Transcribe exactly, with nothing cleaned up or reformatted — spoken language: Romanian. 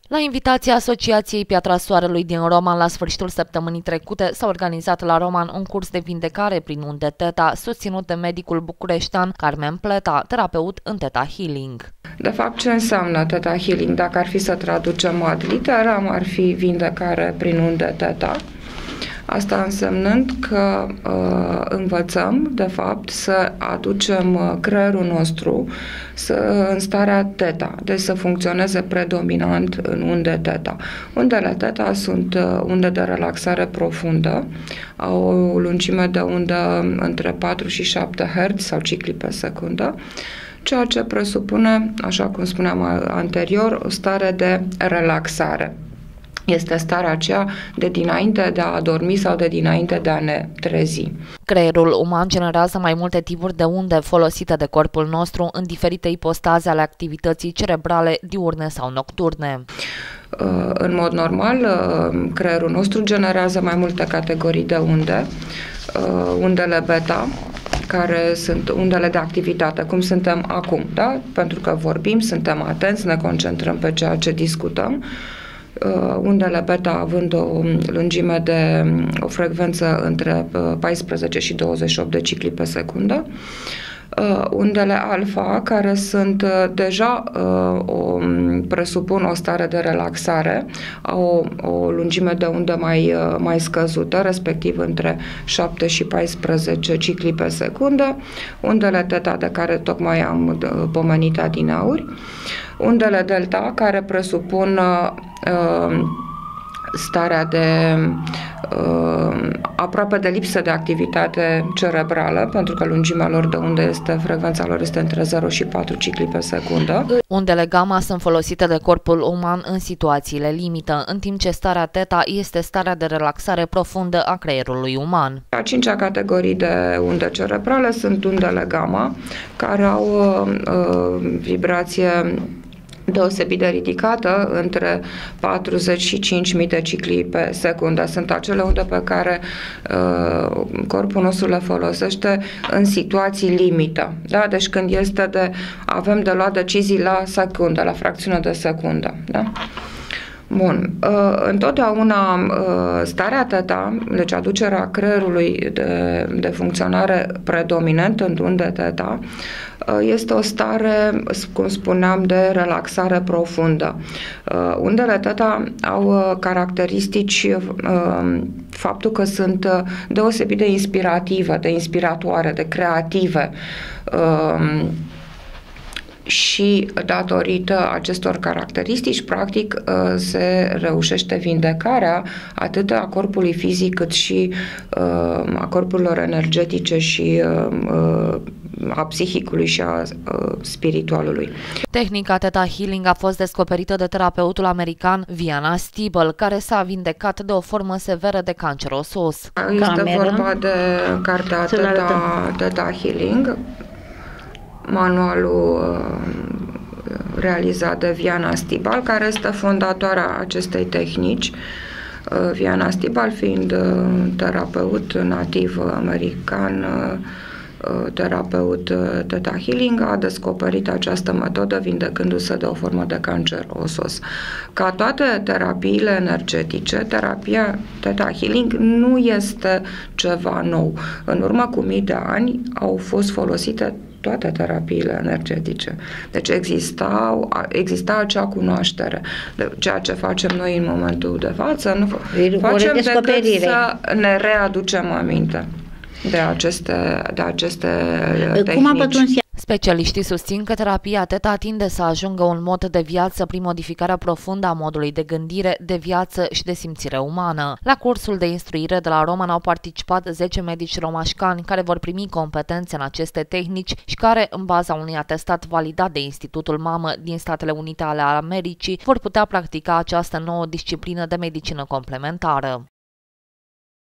La invitația Asociației Piatra Soarelui din Roman, la sfârșitul săptămânii trecute, s-a organizat la Roman un curs de vindecare prin unde Theta, susținut de medicul bucureștean Carmen Pleta, terapeut în Theta Healing. De fapt, ce înseamnă Theta Healing? Dacă ar fi să traducem ad literam, ar fi vindecare prin unde Theta. Asta însemnând că uh, învățăm, de fapt, să aducem creierul nostru să, în starea Theta, deci să funcționeze predominant în unde Theta. Undele Theta sunt uh, unde de relaxare profundă, au o lungime de undă între patru și șapte herți sau cicli pe secundă, ceea ce presupune, așa cum spuneam anterior, o stare de relaxare. Este starea aceea de dinainte de a dormi sau de dinainte de a ne trezi. Creierul uman generează mai multe tipuri de unde folosite de corpul nostru în diferite ipostaze ale activității cerebrale diurne sau nocturne. În mod normal, creierul nostru generează mai multe categorii de unde. Undele beta, care sunt undele de activitate, cum suntem acum, da? Pentru că vorbim, suntem atenți, ne concentrăm pe ceea ce discutăm. Undele beta având o lungime de o frecvență între paisprezece și douăzeci și opt de cicli pe secundă. Undele alfa, care sunt deja o, presupun o stare de relaxare, au o, o lungime de undă mai, mai scăzută, respectiv între șapte și paisprezece cicli pe secundă. Undele Theta, de care tocmai am pomenit adineauri. Undele delta, care presupun uh, starea de uh, aproape de lipsă de activitate cerebrală, pentru că lungimea lor de undă este, frecvența lor este între zero și patru cicli pe secundă. Undele gamma sunt folosite de corpul uman în situațiile limită, în timp ce starea Theta este starea de relaxare profundă a creierului uman. A cincea categorie de unde cerebrale sunt undele gamma, care au uh, vibrație deosebit de ridicată, între patruzeci și cinci mii de cicli pe secundă. Sunt acele unde pe care uh, corpul nostru le folosește în situații limită. Da? Deci când este de, avem de luat decizii la secundă, la fracțiune de secundă. Da? Bun. Uh, întotdeauna uh, starea Theta, deci aducerea creierului de, de funcționare predominant în unde Theta, uh, este o stare, cum spuneam, de relaxare profundă. Uh, undele Theta au uh, caracteristici, uh, faptul că sunt uh, deosebit de inspirative, de inspiratoare, de creative, uh, și datorită acestor caracteristici, practic, se reușește vindecarea atât a corpului fizic cât și a corpurilor energetice și a psihicului și a spiritualului. Tehnica Theta Healing a fost descoperită de terapeutul american Viana Stibal, care s-a vindecat de o formă severă de cancer osos. Este Camera. vorba de cartea Theta, Theta Healing, manualul uh, realizat de Viana Stibal, care este fondatoarea acestei tehnici. Uh, Viana Stibal fiind uh, terapeut nativ american, uh, terapeut uh, Theta Healing, a descoperit această metodă vindecându-se de o formă de cancer osos. Ca toate terapiile energetice, terapia Theta Healing nu este ceva nou. În urmă cu mii de ani au fost folosite toate terapiile energetice. Deci exista, exista acea cunoaștere. De ceea ce facem noi în momentul de față, nu facem decât să ne readucem aminte de aceste, de aceste tehnici. Cum a pătruns? Specialiștii susțin că terapia Theta tinde să ajungă un mod de viață prin modificarea profundă a modului de gândire, de viață și de simțire umană. La cursul de instruire de la Roman au participat zece medici romașcani care vor primi competențe în aceste tehnici și care, în baza unui atestat validat de Institutul Mamă din Statele Unite ale Americii, vor putea practica această nouă disciplină de medicină complementară.